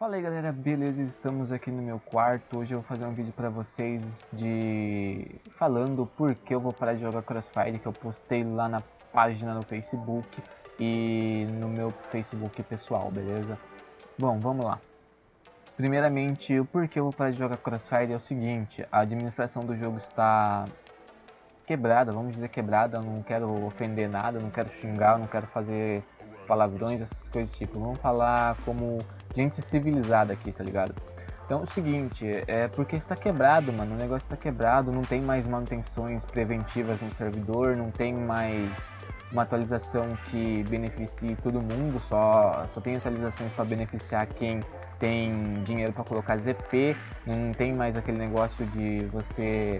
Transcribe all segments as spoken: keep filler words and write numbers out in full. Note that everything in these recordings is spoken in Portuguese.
Fala aí galera, beleza? Estamos aqui no meu quarto. Hoje eu vou fazer um vídeo pra vocês de falando por que eu vou parar de jogar Crossfire, que eu postei lá na página no Facebook e no meu Facebook pessoal, beleza? Bom, vamos lá. Primeiramente, o porquê eu vou parar de jogar Crossfire é o seguinte: a administração do jogo está quebrada, vamos dizer quebrada. Eu não quero ofender nada, não quero xingar, não quero fazer palavrões, essas coisas tipo. Vamos falar como gente civilizada aqui, tá ligado? Então é o seguinte, é porque está quebrado, mano, o negócio está quebrado, não tem mais manutenções preventivas no servidor, não tem mais uma atualização que beneficie todo mundo, só, só tem atualizações para beneficiar quem tem dinheiro para colocar Z P, não tem mais aquele negócio de você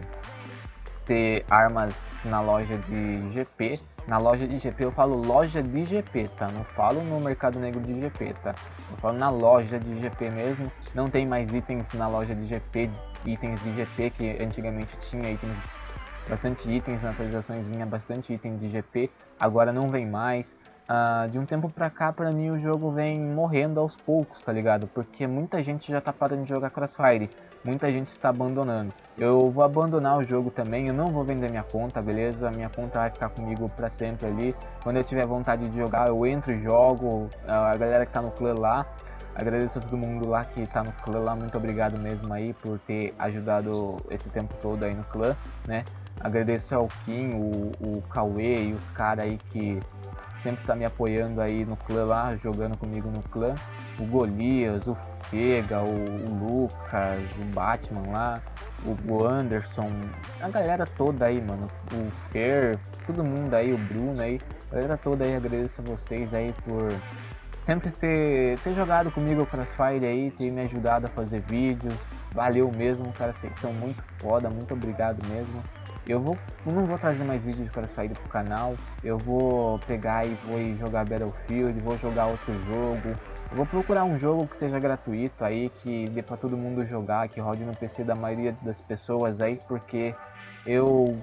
ter armas na loja de G P. Na loja de G P, eu falo loja de G P, tá? Não falo no mercado negro de G P, tá? Eu falo na loja de G P mesmo. Não tem mais itens na loja de G P, itens de G P, que antigamente tinha itens, bastante itens, nas atualizações vinha bastante item de G P, agora não vem mais. Uh, de um tempo pra cá, pra mim, o jogo vem morrendo aos poucos, tá ligado? Porque muita gente já tá parando de jogar Crossfire, muita gente está abandonando. Eu vou abandonar o jogo também, eu não vou vender minha conta, beleza? Minha conta vai ficar comigo pra sempre ali. Quando eu tiver vontade de jogar, eu entro e jogo. A galera que tá no clã lá, agradeço a todo mundo lá que tá no clã lá, muito obrigado mesmo aí por ter ajudado esse tempo todo aí no clã, né? Agradeço ao Kim, o, o Cauê e os caras aí que sempre tá me apoiando aí no clã lá, jogando comigo no clã. O Golias, o Fega, o, o Lucas, o Batman lá, o, o Anderson, a galera toda aí, mano, o Fer, todo mundo aí, o Bruno aí, a galera toda aí, agradeço a vocês aí por sempre ter, ter jogado comigo o Crossfire aí, ter me ajudado a fazer vídeos, valeu mesmo, cara, vocês são muito foda, muito obrigado mesmo. Eu, vou, eu não vou trazer mais vídeos de Crossfire pro canal, eu vou pegar e vou jogar Battlefield, vou jogar outro jogo, eu vou procurar um jogo que seja gratuito aí, que dê pra todo mundo jogar, que rode no P C da maioria das pessoas aí, porque eu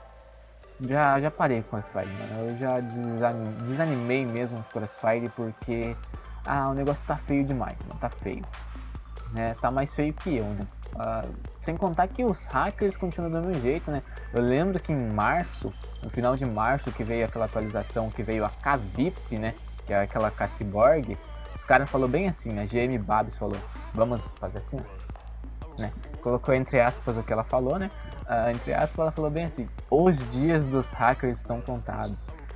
já, já parei com Crossfire, mano, eu já desanimei, desanimei mesmo com Crossfire, porque ah, o negócio tá feio demais, mano, tá feio, né, tá mais feio que eu, né. Uh, sem contar que os hackers continuam do mesmo jeito, né? Eu lembro que em março, no final de março, que veio aquela atualização, que veio a K V I P, né? Que é aquela K Cyborg. Os caras falaram bem assim, a G M Babs falou, vamos fazer assim, né? Colocou entre aspas o que ela falou, né? Uh, entre aspas ela falou bem assim, os dias dos hackers estão contados.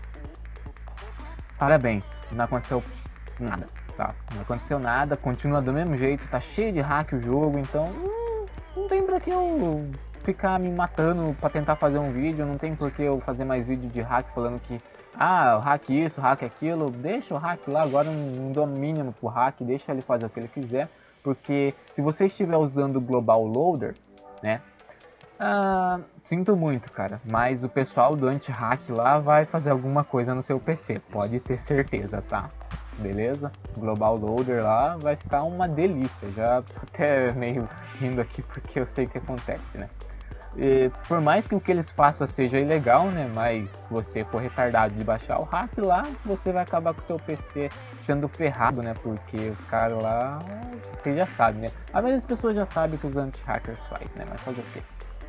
Parabéns, não aconteceu nada, tá? Não aconteceu nada, continua do mesmo jeito, tá cheio de hack o jogo, então... não tem pra que eu ficar me matando pra tentar fazer um vídeo, não tem por que eu fazer mais vídeo de hack falando que ah, hack isso, hack aquilo, deixa o hack lá, agora não dou mínimo pro hack, deixa ele fazer o que ele quiser, porque se você estiver usando o Global Loader, né, ah, sinto muito, cara, mas o pessoal do anti-hack lá vai fazer alguma coisa no seu P C, pode ter certeza, tá? Beleza? Global Loader lá vai ficar uma delícia, já até meio rindo aqui porque eu sei o que acontece, né? E, por mais que o que eles façam seja ilegal, né? Mas se você for retardado de baixar o hack lá, você vai acabar com o seu P C sendo ferrado, né? Porque os caras lá, você já sabe, né? A maioria das pessoas já sabe o que os anti-hackers fazem, né? Mas fazer o quê?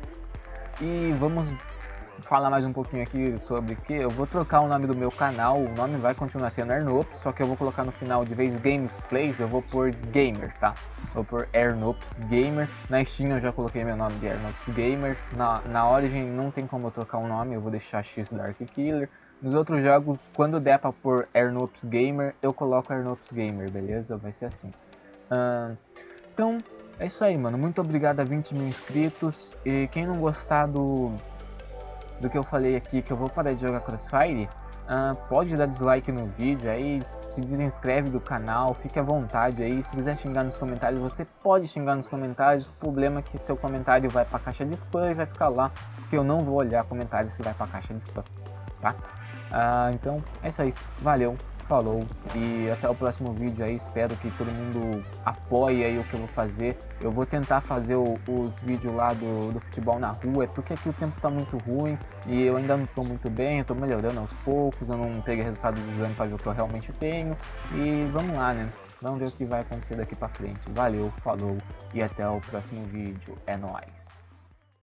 E vamos falar mais um pouquinho aqui sobre que eu vou trocar o nome do meu canal, o nome vai continuar sendo Airnops, só que eu vou colocar no final, de vez Gamesplays, eu vou pôr Gamer, tá? Vou pôr Airnops Gamer, na Steam eu já coloquei meu nome de Airnops Gamer, na, na Origin não tem como eu trocar o nome, eu vou deixar X Dark Killer, nos outros jogos, quando der pra pôr Airnops Gamer, eu coloco Airnops Gamer, beleza? Vai ser assim. Uh, então, é isso aí, mano, muito obrigado a vinte mil inscritos, e quem não gostar do... do que eu falei aqui, que eu vou parar de jogar Crossfire, uh, pode dar dislike no vídeo aí, se desinscreve do canal, fique à vontade aí, se quiser xingar nos comentários, você pode xingar nos comentários, o problema é que seu comentário vai pra caixa de spam e vai ficar lá, porque eu não vou olhar comentários que vai pra caixa de spam, tá? Uh, então, é isso aí, valeu, falou, e até o próximo vídeo aí, espero que todo mundo apoie aí o que eu vou fazer. Eu vou tentar fazer o, os vídeos lá do, do futebol na rua, é porque aqui o tempo tá muito ruim e eu ainda não tô muito bem, eu tô melhorando aos poucos, eu não peguei resultado do exame pra ver o que eu realmente tenho, e vamos lá, né? Vamos ver o que vai acontecer daqui pra frente. Valeu, falou e até o próximo vídeo. É nóis.